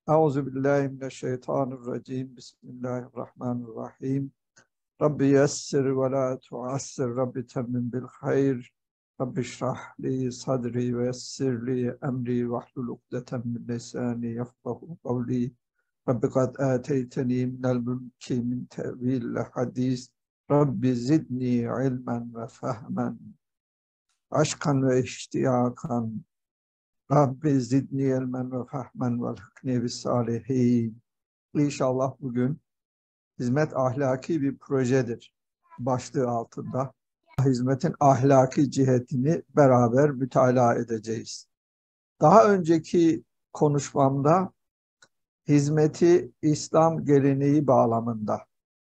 Euzubillahimineşşeytanirracim. Bismillahirrahmanirrahim. Rabbi yessir ve la tuassir. Rabbi temmim bil hayr. Rabbi şrah li sadri ve yessir li emri vahlul ukdeten min lisani yefkahu kavli. Rabbi kad ateyteni minel mülki min tevil hadis. Rabbi zidni ilmen ve fehmen. Aşkan ve iştiyakan. Rabbi zidni ilmen ve fehmen vel hükni bis salihin. İnşallah bugün hizmet ahlaki bir projedir başlığı altında. Hizmetin ahlaki cihetini beraber mütalaa edeceğiz. Daha önceki konuşmamda hizmeti İslam geleneği bağlamında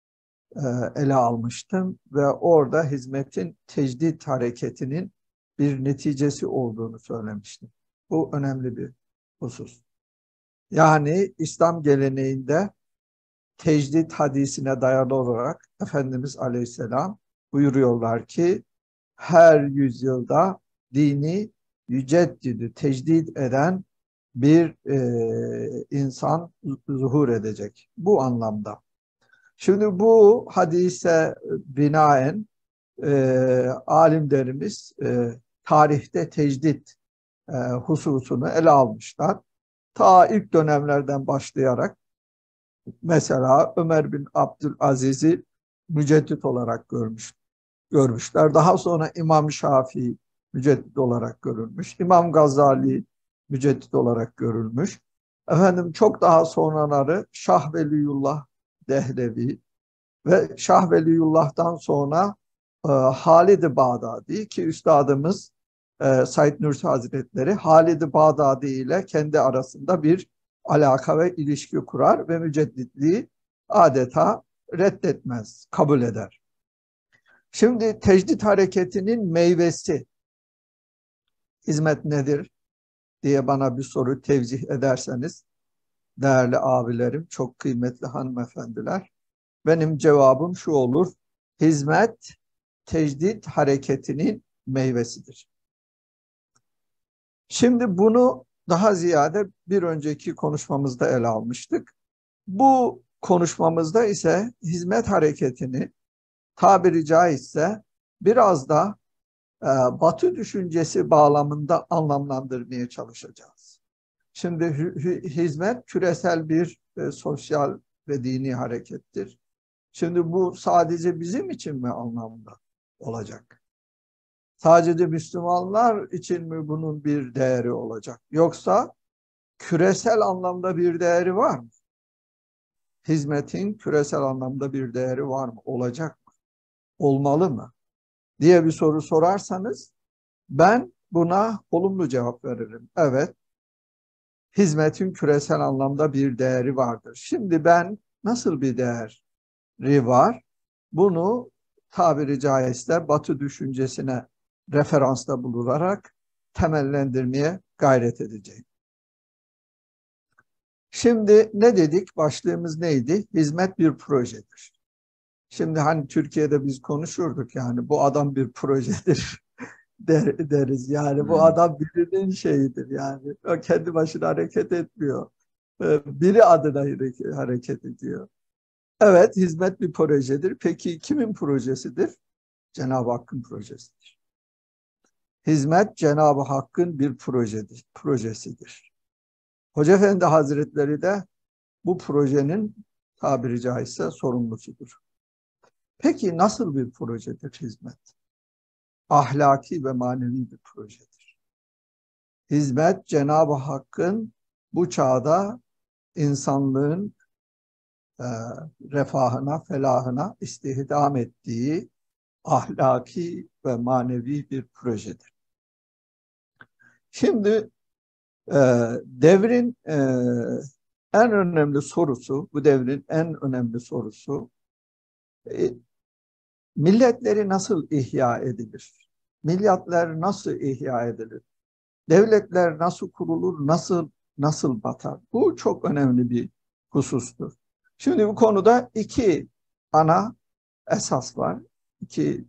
ele almıştım ve orada hizmetin tecdit hareketinin bir neticesi olduğunu söylemiştim. Bu önemli bir husus. Yani İslam geleneğinde tecdit hadisine dayalı olarak Efendimiz Aleyhisselam buyuruyorlar ki her yüzyılda dini yüceddidi, tecdit eden bir insan zuhur edecek. Bu anlamda. Şimdi bu hadise binaen alimlerimiz tarihte tecdit hususunu ele almışlar. Ta ilk dönemlerden başlayarak mesela Ömer bin Abdülaziz'i müceddit olarak görmüşler. Daha sonra İmam Şafii müceddit olarak görülmüş. İmam Gazali müceddit olarak görülmüş. Efendim çok daha sonraları Şah Veliyullah Dehlevi ve Şah Veliyullah'tan sonra Halid-i Bağdadi ki üstadımız Said Nursi Hazretleri Halid-i Bağdadi ile kendi arasında bir alaka ve ilişki kurar ve mücedditliği adeta reddetmez, kabul eder. Şimdi tecdit hareketinin meyvesi hizmet nedir diye bana bir soru tevcih ederseniz değerli abilerim, çok kıymetli hanımefendiler, benim cevabım şu olur: hizmet tecdit hareketinin meyvesidir. Şimdi bunu daha ziyade bir önceki konuşmamızda ele almıştık. Bu konuşmamızda ise hizmet hareketini tabiri caizse biraz da Batı düşüncesi bağlamında anlamlandırmaya çalışacağız. Şimdi hizmet küresel bir sosyal ve dini harekettir. Şimdi bu sadece bizim için mi anlamda olacak? Sadece Müslümanlar için mi bunun bir değeri olacak? Yoksa küresel anlamda bir değeri var mı? Hizmetin küresel anlamda bir değeri var mı? Olacak mı? Olmalı mı? Diye bir soru sorarsanız ben buna olumlu cevap veririm. Evet, hizmetin küresel anlamda bir değeri vardır. Şimdi ben nasıl bir değeri var? Bunu tabiri caizse Batı düşüncesine referansta bulunarak temellendirmeye gayret edeceğim. Şimdi ne dedik? Başlığımız neydi? Hizmet bir projedir. Şimdi hani Türkiye'de biz konuşurduk, yani bu adam bir projedir deriz. Yani bu adam birinin şeyidir yani. O kendi başına hareket etmiyor. Biri adına hareket ediyor. Evet, hizmet bir projedir. Peki kimin projesidir? Cenab-ı Hakk'ın projesidir. Hizmet Cenab-ı Hakk'ın bir projesidir. Hoca Efendi Hazretleri de bu projenin tabiri caizse sorumlusudur. Peki nasıl bir projedir hizmet? Ahlaki ve manevi bir projedir. Hizmet Cenab-ı Hakk'ın bu çağda insanlığın refahına, felahına istihdam ettiği ahlaki ve manevi bir projedir. Şimdi devrin en önemli sorusu, bu devrin en önemli sorusu, milletleri nasıl ihya edilir? Milletler nasıl ihya edilir? Devletler nasıl kurulur, nasıl batar? Bu çok önemli bir husustur. Şimdi bu konuda iki ana esas var. İki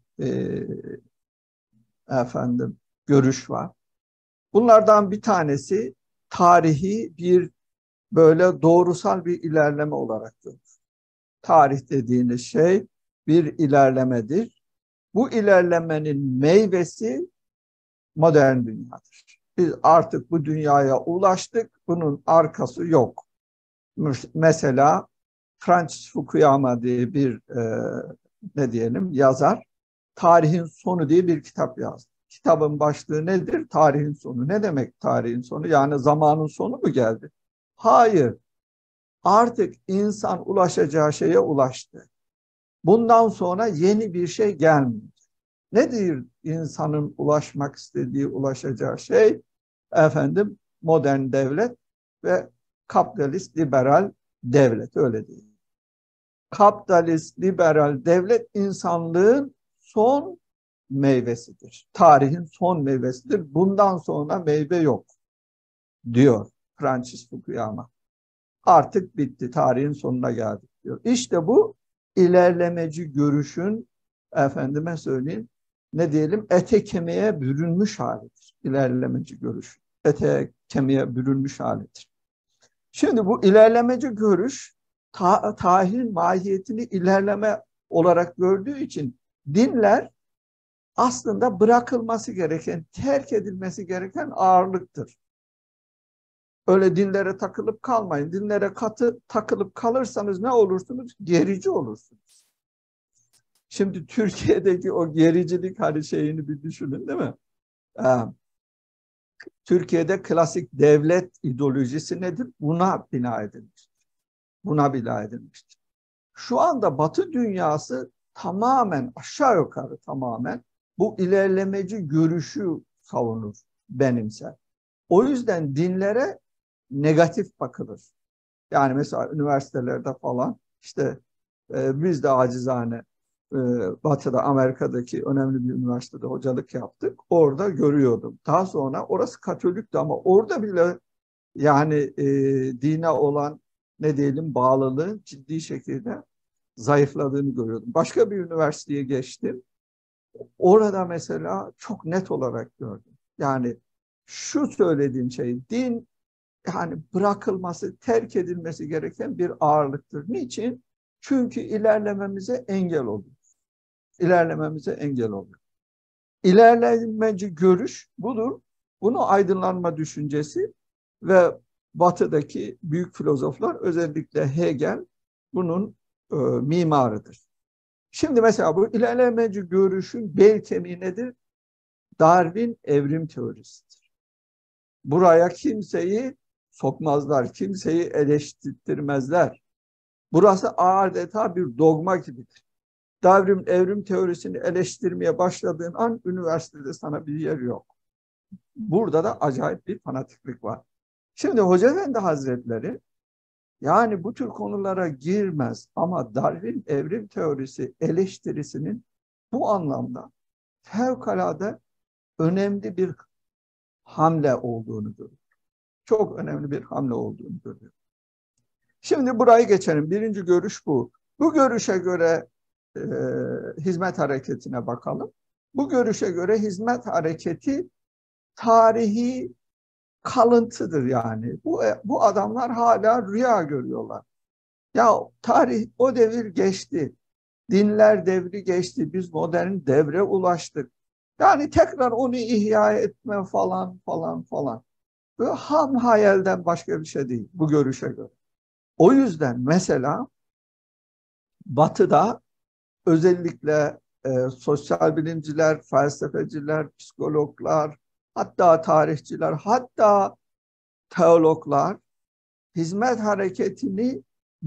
görüş var. Bunlardan bir tanesi tarihi bir böyle doğrusal bir ilerleme olarak görür. Tarih dediğiniz şey bir ilerlemedir. Bu ilerlemenin meyvesi modern dünyadır. Biz artık bu dünyaya ulaştık, bunun arkası yok. Mesela Francis Fukuyama diye bir ne diyelim yazar, Tarihin Sonu diye bir kitap yazdı. Kitabın başlığı nedir? Tarihin sonu. Ne demek tarihin sonu? Yani zamanın sonu mu geldi? Hayır. Artık insan ulaşacağı şeye ulaştı. Bundan sonra yeni bir şey gelmiyor. Nedir insanın ulaşmak istediği, ulaşacağı şey? Efendim, modern devlet ve kapitalist liberal devlet, öyle değil. Kapitalist liberal devlet insanlığın son meyvesidir. Tarihin son meyvesidir. Bundan sonra meyve yok diyor Francis Fukuyama. Artık bitti, tarihin sonuna geldik diyor. İşte bu ilerlemeci görüşün, efendime söyleyeyim, ne diyelim, ete kemiğe bürünmüş halidir. İlerlemeci görüş ete kemiğe bürünmüş halidir. Şimdi bu ilerlemeci görüş tarihin mahiyetini ilerleme olarak gördüğü için dinler aslında bırakılması gereken, terk edilmesi gereken ağırlıktır. Öyle dinlere takılıp kalmayın. Dinlere takılıp kalırsanız ne olursunuz? Gerici olursunuz. Şimdi Türkiye'deki o gericilik hani şeyini bir düşünün, değil mi? Türkiye'de klasik devlet ideolojisi nedir? Buna bina edilmiştir. Buna bina edilmiştir. Şu anda Batı dünyası tamamen, aşağı yukarı tamamen bu ilerlemeci görüşü savunur, benimser. O yüzden dinlere negatif bakılır. Yani mesela üniversitelerde falan işte biz de acizane Batı'da, Amerika'daki önemli bir üniversitede hocalık yaptık. Orada görüyordum. Daha sonra orası Katolikti ama orada bile yani dine olan ne diyelim bağlılığın ciddi şekilde zayıfladığını görüyordum. Başka bir üniversiteye geçtim. Orada mesela çok net olarak gördüm. Yani şu söylediğim şey, din yani bırakılması, terk edilmesi gereken bir ağırlıktır. Niçin? Çünkü ilerlememize engel oluyor. İlerlememize engel oluyor. İlerlemeci görüş budur. Bunu aydınlanma düşüncesi ve Batı'daki büyük filozoflar, özellikle Hegel, bunun mimarıdır. Şimdi mesela bu ilerlemeci görüşün bel kemiği nedir? Darwin evrim teorisidir. Buraya kimseyi sokmazlar, kimseyi eleştirmezler. Burası adeta bir dogma gibidir. Darwin evrim teorisini eleştirmeye başladığın an üniversitede sana bir yer yok. Burada da acayip bir fanatiklik var. Şimdi Hoca Efendi Hazretleri yani bu tür konulara girmez ama Darwin evrim teorisi eleştirisinin bu anlamda fevkalade önemli bir hamle olduğunu görüyor. Çok önemli bir hamle olduğunu görüyor. Şimdi burayı geçelim. Birinci görüş bu. Bu görüşe göre hizmet hareketine bakalım. Bu görüşe göre hizmet hareketi tarihi kalıntıdır yani. Bu adamlar hala rüya görüyorlar. Ya tarih, o devir geçti. Dinler devri geçti. Biz modern devre ulaştık. Yani tekrar onu ihya etme falan falan falan. Böyle ham hayalden başka bir şey değil bu görüşe göre. O yüzden mesela Batı'da özellikle sosyal bilimciler, felsefeciler, psikologlar, hatta tarihçiler, hatta teologlar hizmet hareketini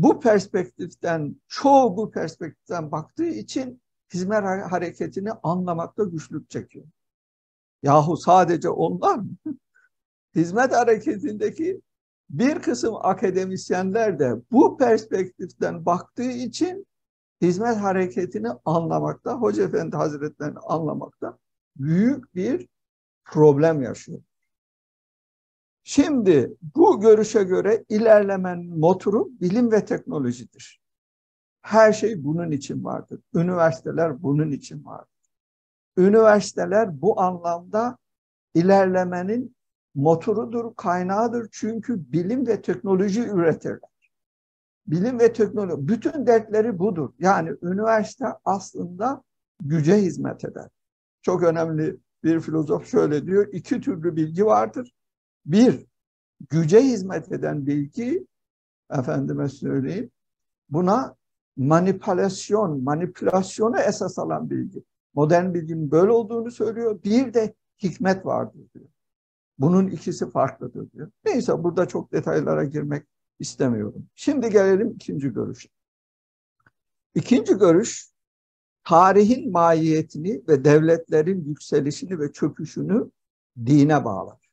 çoğu bu perspektiften baktığı için hizmet hareketini anlamakta güçlük çekiyor. Yahu sadece onlar mı? Hizmet hareketindeki bir kısım akademisyenler de bu perspektiften baktığı için hizmet hareketini anlamakta, Hoca Efendi Hazretleri'ni anlamakta büyük bir problem yaşıyor. Şimdi bu görüşe göre ilerlemenin motoru bilim ve teknolojidir. Her şey bunun için vardır. Üniversiteler bunun için vardır. Üniversiteler bu anlamda ilerlemenin motorudur, kaynağıdır. Çünkü bilim ve teknoloji üretirler. Bilim ve teknoloji, bütün dertleri budur. Yani üniversite aslında güce hizmet eder. Çok önemli bir filozof şöyle diyor, iki türlü bilgi vardır. Bir, güce hizmet eden bilgi, efendime söyleyeyim, buna manipülasyonu esas alan bilgi. Modern bilginin böyle olduğunu söylüyor. Bir de hikmet vardır diyor. Bunun ikisi farklıdır diyor. Neyse burada çok detaylara girmek istemiyorum. Şimdi gelelim ikinci görüşe. İkinci görüş, tarihin mahiyetini ve devletlerin yükselişini ve çöküşünü dine bağlar.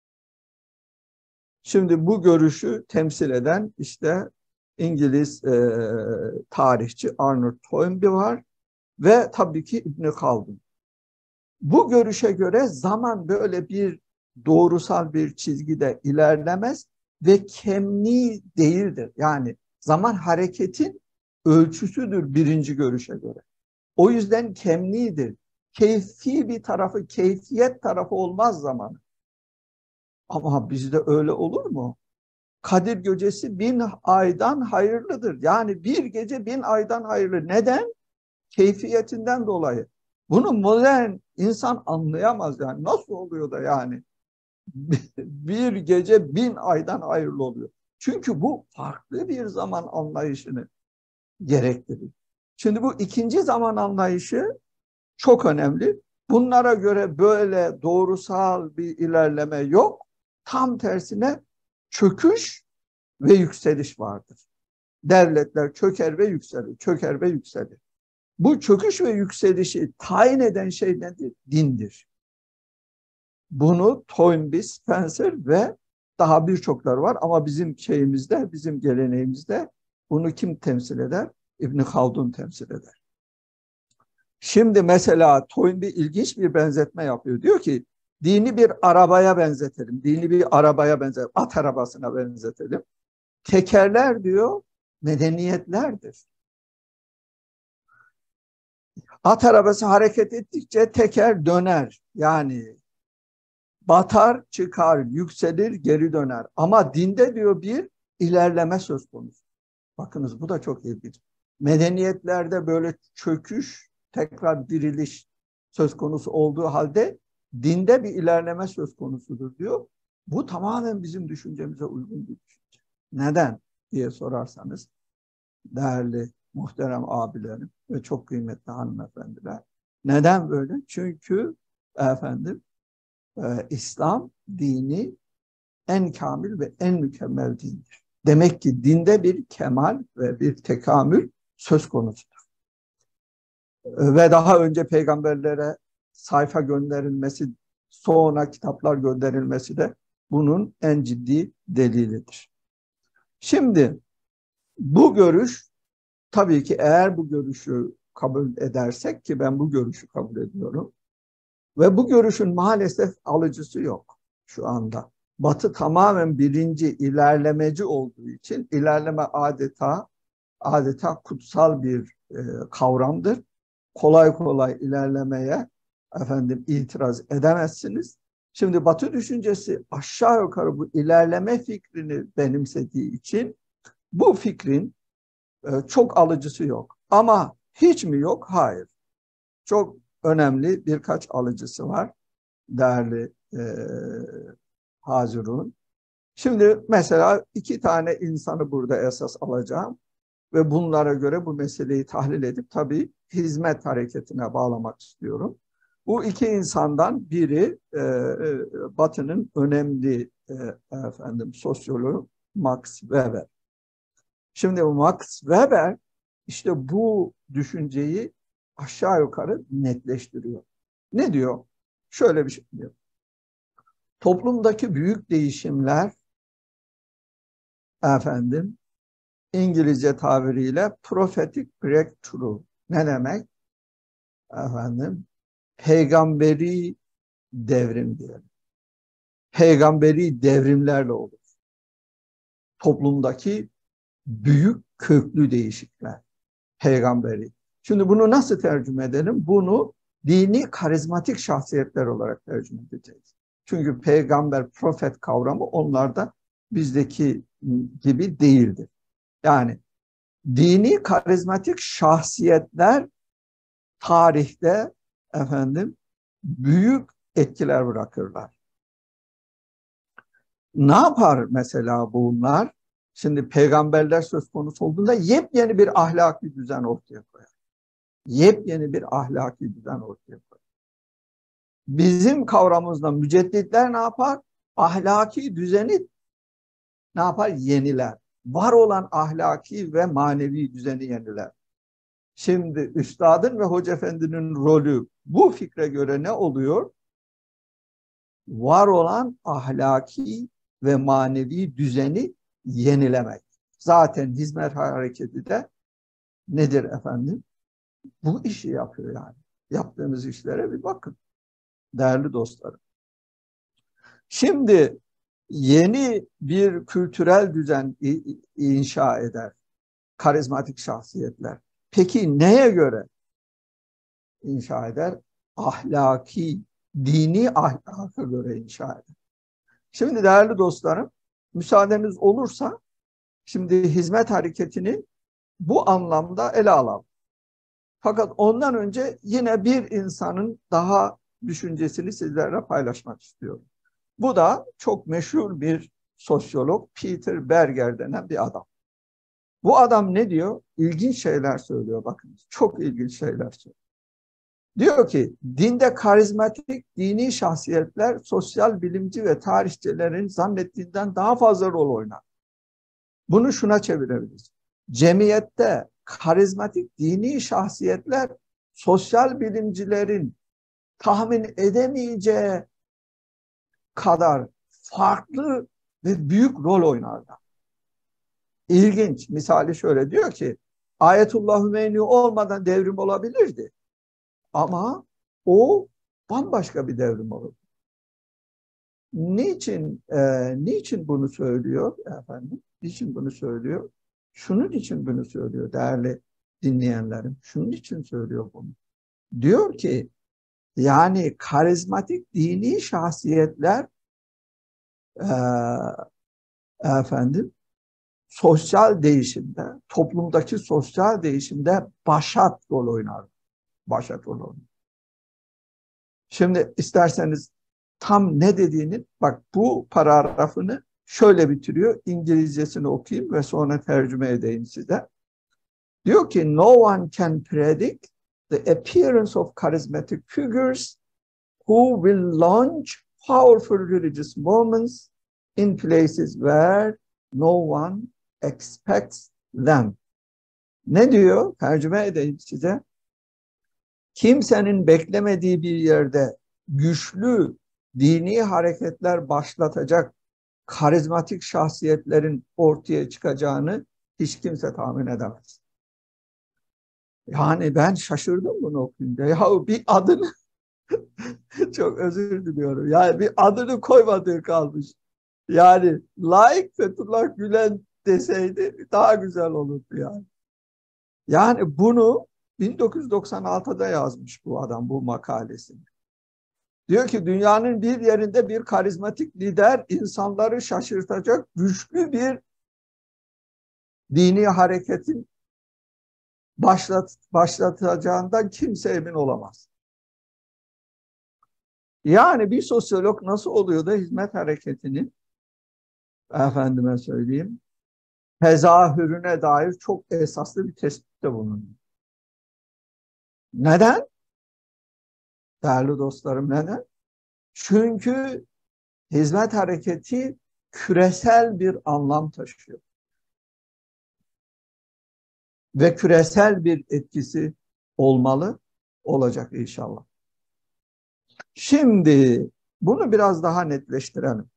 Şimdi bu görüşü temsil eden işte İngiliz tarihçi Arnold Toynbee var ve tabii ki İbn Haldun. Bu görüşe göre zaman böyle bir doğrusal bir çizgide ilerlemez ve kemni değildir. Yani zaman hareketin ölçüsüdür birinci görüşe göre. O yüzden kemnidir. Keyfi bir tarafı, keyfiyet tarafı olmaz zamanı. Ama bizde öyle olur mu? Kadir gecesi 1000 aydan hayırlıdır. Yani bir gece 1000 aydan hayırlı. Neden? Keyfiyetinden dolayı. Bunu modern insan anlayamaz yani. Nasıl oluyor da yani? Bir gece 1000 aydan hayırlı oluyor. Çünkü bu farklı bir zaman anlayışını gerektirir. Şimdi bu ikinci zaman anlayışı çok önemli. Bunlara göre böyle doğrusal bir ilerleme yok. Tam tersine çöküş ve yükseliş vardır. Devletler çöker ve yükselir, çöker ve yükselir. Bu çöküş ve yükselişi tayin eden şey nedir? Dindir. Bunu Toynbee, Spencer ve daha birçoklar var ama bizim şeyimizde, bizim geleneğimizde bunu kim temsil eder? İbn Haldun temsil eder. Şimdi mesela Toynbee ilginç bir benzetme yapıyor. Diyor ki dini bir arabaya benzetelim. Dini bir arabaya benzetelim. At arabasına benzetelim. Tekerler diyor medeniyetlerdir. At arabası hareket ettikçe teker döner. Yani batar, çıkar, yükselir, geri döner. Ama dinde diyor bir ilerleme söz konusu. Bakınız bu da çok ilginç. Medeniyetlerde böyle çöküş, tekrar diriliş söz konusu olduğu halde dinde bir ilerleme söz konusudur diyor. Bu tamamen bizim düşüncemize uygun bir düşünce. Neden diye sorarsanız değerli muhterem abilerim ve çok kıymetli hanımefendiler. Neden böyle? Çünkü efendim İslam dini en kamil ve en mükemmel dindir. Demek ki dinde bir kemal ve bir tekamül söz konusudur. Ve daha önce peygamberlere sayfa gönderilmesi, sonra kitaplar gönderilmesi de bunun en ciddi delilidir. Şimdi bu görüş tabii ki eğer bu görüşü kabul edersek ki ben bu görüşü kabul ediyorum ve bu görüşün maalesef alıcısı yok şu anda. Batı tamamen birinci ilerlemeci olduğu için ilerleme adeta kutsal bir kavramdır. Kolay kolay ilerlemeye itiraz edemezsiniz. Şimdi Batı düşüncesi aşağı yukarı bu ilerleme fikrini benimsediği için bu fikrin çok alıcısı yok. Ama hiç mi yok? Hayır. Çok önemli birkaç alıcısı var değerli Hazirun. Şimdi mesela iki tane insanı burada esas alacağım ve bunlara göre bu meseleyi tahlil edip tabii hizmet hareketine bağlamak istiyorum. Bu iki insandan biri Batı'nın önemli sosyoloğu Max Weber. Şimdi Max Weber işte bu düşünceyi aşağı yukarı netleştiriyor. Ne diyor? Şöyle bir şey diyor. Toplumdaki büyük değişimler İngilizce tabiriyle prophetic breakthrough. Ne demek? Peygamberi devrim diyelim. Peygamberi devrimlerle olur. Toplumdaki büyük köklü değişiklikler. Peygamberi. Şimdi bunu nasıl tercüme edelim? Bunu dini karizmatik şahsiyetler olarak tercüme edeceğiz. Çünkü peygamber, profet kavramı onlarda bizdeki gibi değildir. Yani dini karizmatik şahsiyetler tarihte büyük etkiler bırakırlar. Ne yapar mesela bunlar? Şimdi peygamberler söz konusu olduğunda yepyeni bir ahlaki düzen ortaya koyar. Yepyeni bir ahlaki düzen ortaya koyar. Bizim kavramımızda mücedditler ne yapar? Ahlaki düzeni ne yapar? Yeniler. Var olan ahlaki ve manevi düzeni yeniler. Şimdi üstadın ve hoca efendinin rolü bu fikre göre ne oluyor? Var olan ahlaki ve manevi düzeni yenilemek. Zaten hizmet hareketi de nedir efendim? Bu işi yapıyor yani. Yaptığımız işlere bir bakın değerli dostlarım. Şimdi yeni bir kültürel düzen inşa eder karizmatik şahsiyetler. Peki neye göre inşa eder? Ahlaki, dini ahlaka göre inşa eder. Şimdi değerli dostlarım, müsaadeniz olursa şimdi hizmet hareketini bu anlamda ele alalım. Fakat ondan önce yine bir insanın daha düşüncesini sizlerle paylaşmak istiyorum. Bu da çok meşhur bir sosyolog Peter Berger denen bir adam. Bu adam ne diyor? İlginç şeyler söylüyor bakın. Çok ilginç şeyler söylüyor. Diyor ki dinde karizmatik dini şahsiyetler sosyal bilimci ve tarihçilerin zannettiğinden daha fazla rol oynar. Bunu şuna çevirebiliriz. Cemiyette karizmatik dini şahsiyetler sosyal bilimcilerin tahmin edemeyeceği kadar farklı ve büyük rol oynarlar. İlginç. Misali şöyle diyor ki Ayetullah Hümeyni olmadan devrim olabilirdi. Ama o bambaşka bir devrim oldu. Niçin bunu söylüyor efendim? Niçin bunu söylüyor? Şunun için bunu söylüyor değerli dinleyenlerim. Şunun için söylüyor bunu. Diyor ki yani karizmatik dini şahsiyetler e, efendim sosyal değişimde, toplumdaki sosyal değişimde başat rol oynar. Başat rol oynar. Şimdi isterseniz tam ne dediğini, bak bu paragrafını şöyle bitiriyor. İngilizcesini okuyayım ve sonra tercüme edeyim size. Diyor ki, no one can predict the appearance of charismatic figures who will launch powerful religious moments in places where no one expects them. Ne diyor? Tercüme edeyim size. Kimsenin beklemediği bir yerde güçlü dini hareketler başlatacak karizmatik şahsiyetlerin ortaya çıkacağını hiç kimse tahmin edemez. Yani ben şaşırdım bunu okuyunca. Ya bir adını çok özür diliyorum. Yani bir adını koymadığı kalmış. Yani laik Fethullah Gülen deseydi daha güzel olurdu yani. Yani bunu 1996'da yazmış bu adam bu makalesini. Diyor ki dünyanın bir yerinde bir karizmatik lider insanları şaşırtacak güçlü bir dini hareketin başlatacağından kimse emin olamaz. Yani bir sosyolog nasıl oluyor da hizmet hareketinin efendime söyleyeyim tezahürüne dair çok esaslı bir tespitte bulunuyor. Neden? Değerli dostlarım neden? Çünkü hizmet hareketi küresel bir anlam taşıyor. Ve küresel bir etkisi olmalı, olacak inşallah. Şimdi bunu biraz daha netleştirelim.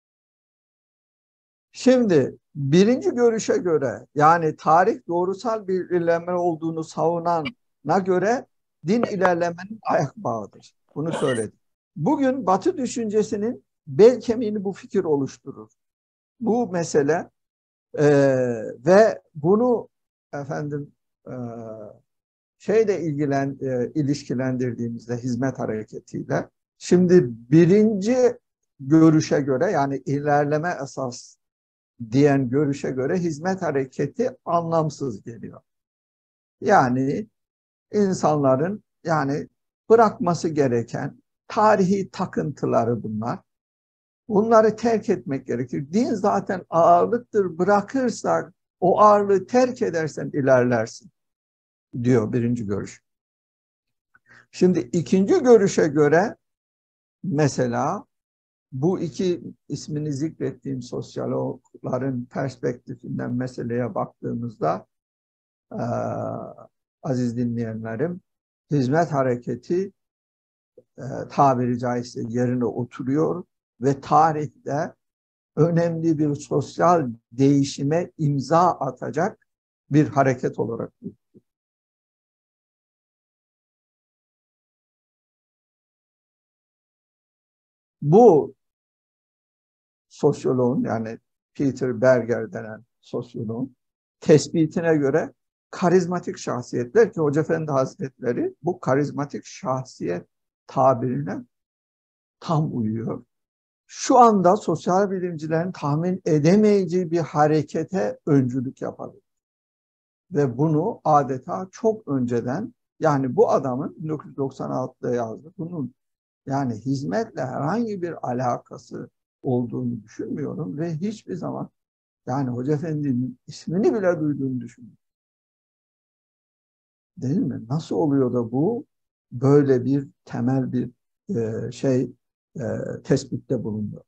Şimdi birinci görüşe göre yani tarih doğrusal bir ilerleme olduğunu savunana göre din ilerlemenin ayak bağıdır. Bunu söyledim. Bugün Batı düşüncesinin bel kemiğini bu fikir oluşturur. Bu mesele ve bunu efendim ilişkilendirdiğimizde hizmet hareketiyle şimdi birinci görüşe göre, yani ilerleme esas diyen görüşe göre hizmet hareketi anlamsız geliyor. Yani insanların yani bırakması gereken tarihi takıntıları bunlar. Bunları terk etmek gerekir. Din zaten ağırlıktır. Bırakırsak, o ağırlığı terk edersen ilerlersin diyor birinci görüş. Şimdi ikinci görüşe göre mesela bu iki ismini zikrettiğim sosyologların perspektifinden meseleye baktığımızda aziz dinleyenlerim, hizmet hareketi tabiri caizse yerine oturuyor ve tarihte önemli bir sosyal değişime imza atacak bir hareket olarak. Bu sosyoloğun, yani Peter Berger denen sosyoloğun tespitine göre karizmatik şahsiyetler, ki Hoca Efendi Hazretleri bu karizmatik şahsiyet tabirine tam uyuyor. Şu anda sosyal bilimcilerin tahmin edemeyeceği bir harekete öncülük yapabilir. Ve bunu adeta çok önceden, yani bu adamın 1996'da yazdı, bunun yani hizmetle herhangi bir alakası olduğunu düşünmüyorum ve hiçbir zaman yani Hoca Efendi'nin ismini bile duyduğunu düşünmüyorum. Değil mi? Nasıl oluyor da bu böyle bir temel bir tespitte bulundu?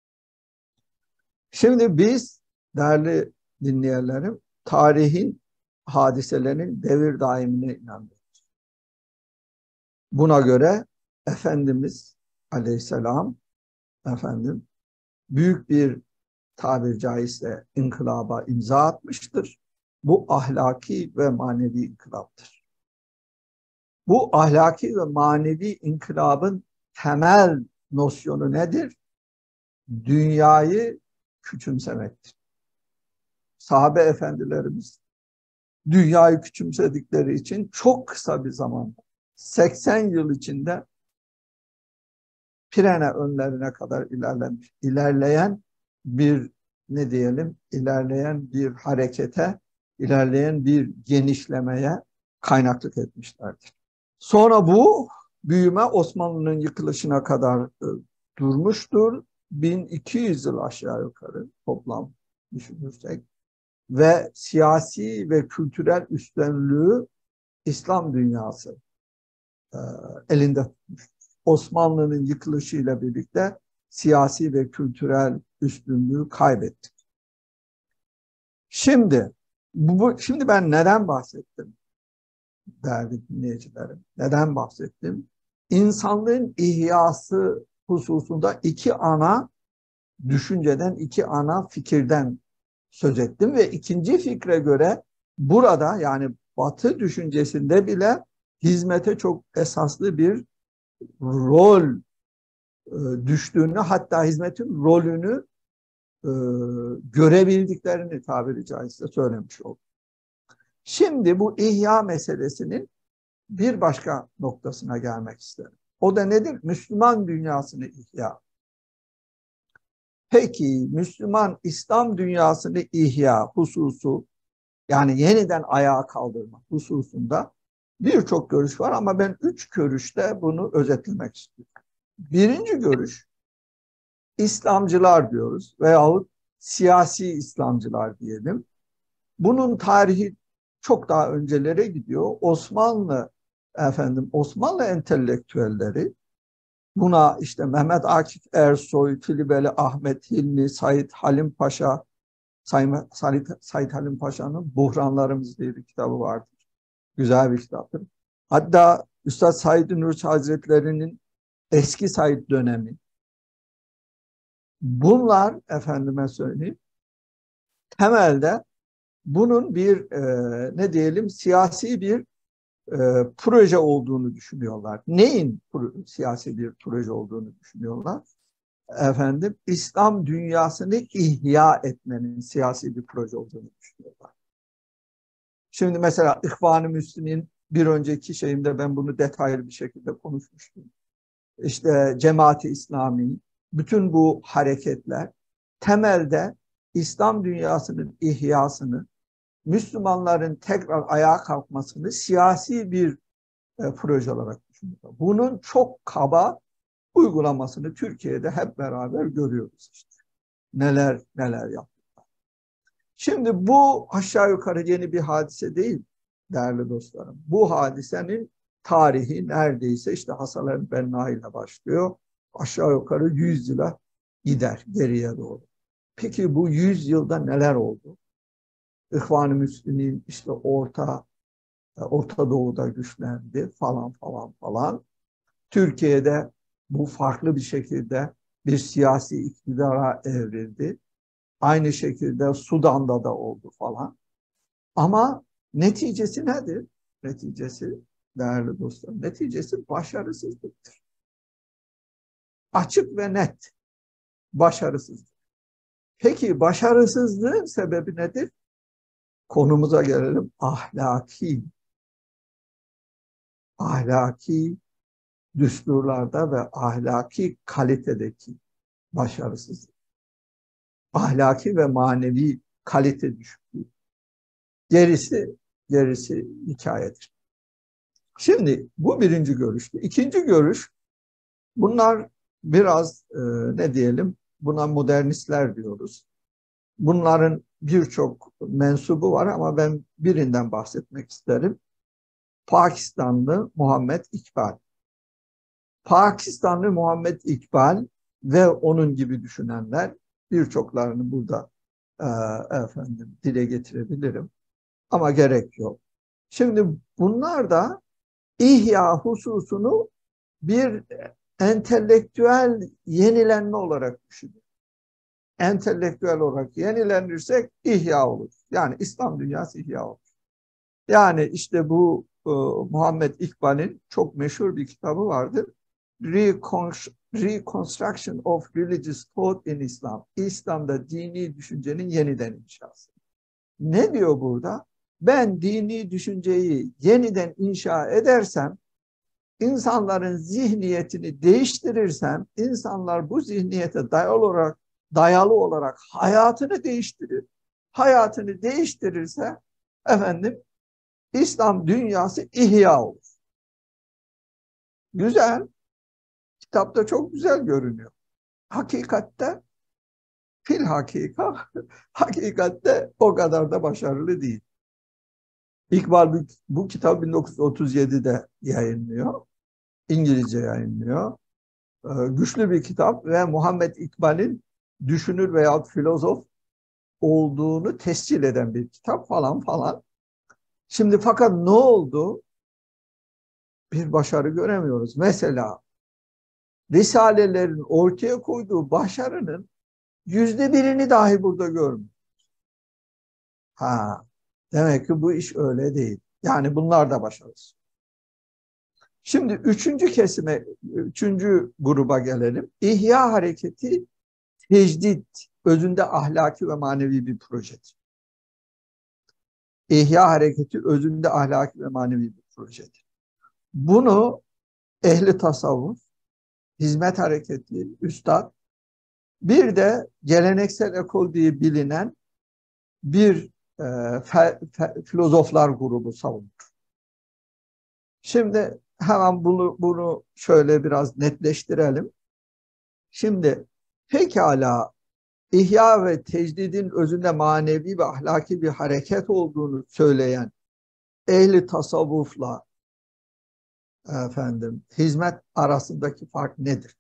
Şimdi biz değerli dinleyenlerim tarihin hadiselerinin devir daimine inanıyoruz. Buna göre Efendimiz Aleyhisselam büyük bir tabiri caizse inkılaba imza atmıştır. Bu ahlaki ve manevi inkılaptır. Bu ahlaki ve manevi inkılabın temel nosyonu nedir? Dünyayı küçümsemektir. Sahabe efendilerimiz dünyayı küçümsedikleri için çok kısa bir zamanda 80 yıl içinde Pirene önlerine kadar ilerleyen bir ilerleyen bir harekete, ilerleyen bir genişlemeye kaynaklık etmişlerdir. Sonra bu büyüme Osmanlı'nın yıkılışına kadar durmuştur. 1200 yıl aşağı yukarı toplam düşünürsek ve siyasi ve kültürel üstünlüğü İslam dünyası elinde tutmuş. Osmanlı'nın yıkılışıyla birlikte siyasi ve kültürel üstünlüğü kaybettik. Şimdi ben neden bahsettim değerli dinleyicilerim? Neden bahsettim? İnsanlığın ihyası hususunda iki ana düşünceden, iki ana fikirden söz ettim ve ikinci fikre göre burada, yani Batı düşüncesinde bile hizmete çok esaslı bir rol düştüğünü, hatta hizmetin rolünü görebildiklerini tabiri caizse söylemiş oldum. Şimdi bu ihya meselesinin bir başka noktasına gelmek isterim. O da nedir? Müslüman dünyasını ihya. Peki Müslüman İslam dünyasını ihya hususu, yani yeniden ayağa kaldırma hususunda birçok görüş var ama ben 3 görüşte bunu özetlemek istiyorum. Birinci görüş, İslamcılar diyoruz veyahut siyasi İslamcılar diyelim. Bunun tarihi çok daha öncelere gidiyor. Osmanlı entelektüelleri buna işte Mehmet Akif Ersoy, Filibeli Ahmet Hilmi, Said Halim Paşa, Said Halim Paşa'nın Buhranlarımız diye bir kitabı vardır. Güzel bir kitaptır. Hatta Üstad Said Nursi Hazretleri'nin eski Said dönemi. Bunlar efendime söyleyeyim temelde bunun bir siyasi bir proje olduğunu düşünüyorlar. Neyin siyasi bir proje olduğunu düşünüyorlar? İslam dünyasını ihya etmenin siyasi bir proje olduğunu düşünüyorlar. Şimdi mesela İhvan-ı Müslim'in bir önceki şeyimde ben bunu detaylı bir şekilde konuşmuştum. İşte Cemaat-i İslami, bütün bu hareketler temelde İslam dünyasının ihyasını, Müslümanların tekrar ayağa kalkmasını siyasi bir proje olarak düşünüyor. Bunun çok kaba uygulamasını Türkiye'de hep beraber görüyoruz işte. Neler neler yaptılar. Şimdi bu aşağı yukarı yeni bir hadise değil değerli dostlarım. Bu hadisenin tarihi neredeyse işte Hasan el-Benna ile başlıyor. Aşağı yukarı 100 yıla gider geriye doğru. Peki bu 100 yılda neler oldu? İhvan-ı Müslümin işte Orta Doğu'da güçlendi falan falan falan. Türkiye'de bu farklı bir şekilde bir siyasi iktidara evrildi. Aynı şekilde Sudan'da da oldu falan. Ama neticesi nedir? Neticesi değerli dostlar, neticesi başarısızlıktır. Açık ve net başarısızlık. Peki başarısızlığın sebebi nedir? Konumuza gelelim. Ahlaki düsturlarda ve ahlaki kalitedeki başarısızlık. Ahlaki ve manevi kalite düşüklüğü. Gerisi hikayedir. Şimdi bu birinci görüştü. İkinci görüş, bunlar biraz ne diyelim, buna modernistler diyoruz. Bunların birçok mensubu var ama ben birinden bahsetmek isterim. Pakistanlı Muhammed İkbal. Pakistanlı Muhammed İkbal ve onun gibi düşünenler, birçoklarını burada dile getirebilirim. Ama gerek yok. Şimdi bunlar da İhya hususunu bir entelektüel yenilenme olarak düşünüyor. Entelektüel olarak yenilenirsek ihya olur. Yani İslam dünyası ihya olur. Yani işte bu Muhammed İkbal'in çok meşhur bir kitabı vardır. Reconstruction of Religious Thought in Islam. İslam'da dini düşüncenin yeniden inşası. Ne diyor burada? Ben dini düşünceyi yeniden inşa edersem, insanların zihniyetini değiştirirsem, insanlar bu zihniyete dayalı olarak hayatını değiştirir. Hayatını değiştirirse İslam dünyası ihya olur. Güzel. Kitapta çok güzel görünüyor. Hakikatte hakikatte o kadar da başarılı değil. İkbal bu kitabı 1937'de yayınlıyor. İngilizce yayınlıyor. Güçlü bir kitap ve Muhammed İkbal'in düşünür veya filozof olduğunu tescil eden bir kitap falan falan. Şimdi fakat ne oldu? Bir başarı göremiyoruz. Mesela Risalelerin ortaya koyduğu başarının %1'ini dahi burada görmüyoruz. Demek ki bu iş öyle değil. Yani bunlar da başarısız. Şimdi üçüncü gruba gelelim. İhya hareketi tecdit, özünde ahlaki ve manevi bir projedir. İhya hareketi özünde ahlaki ve manevi bir projedir. Bunu ehli tasavvuf, hizmet hareketi, üstad, bir de geleneksel ekol diye bilinen bir filozoflar grubu savunur. Şimdi hemen bunu şöyle biraz netleştirelim. Şimdi pekala İhya ve tecdidin özünde manevi ve ahlaki bir hareket olduğunu söyleyen ehli tasavvufla hizmet arasındaki fark nedir?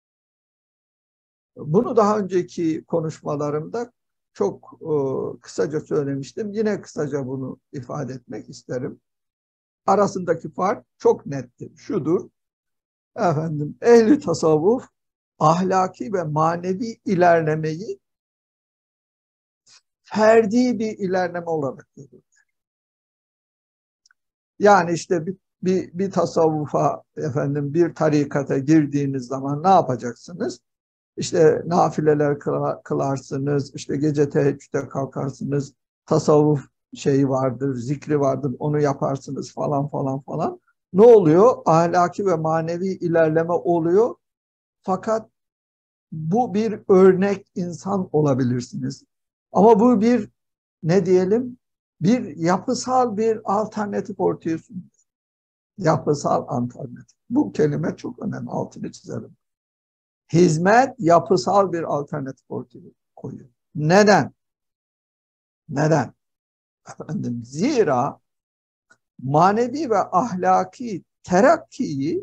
Bunu daha önceki konuşmalarımda çok kısaca söylemiştim. Yine kısaca bunu ifade etmek isterim. Arasındaki fark çok nettir. Şudur. Ehli tasavvuf ahlaki ve manevi ilerlemeyi ferdi bir ilerleme olarak görür. Yani işte bir tasavvufa bir tarikata girdiğiniz zaman ne yapacaksınız? İşte nafileler kılarsınız, işte gece teheccüde kalkarsınız, tasavvuf şeyi vardır, zikri vardır, onu yaparsınız falan falan falan. Ne oluyor? Ahlaki ve manevi ilerleme oluyor. Fakat bu bir örnek insan olabilirsiniz. Ama bu bir, ne diyelim, bir yapısal bir alternatif ortaya sunuyor. Yapısal alternatif. Bu kelime çok önemli. Altını çizelim. Hizmet yapısal bir alternatif ortaya koyuyor. Neden? Neden? Efendim, zira manevi ve ahlaki terakkiyi